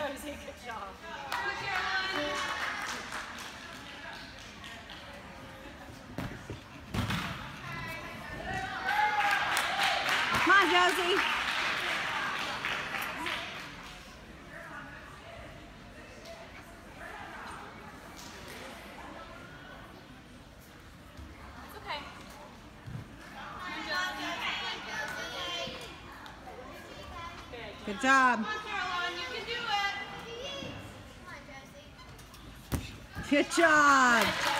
Josie, good job. Come on, Josie. It's okay. Good job. Come on, Caroline, you can do it. Good job.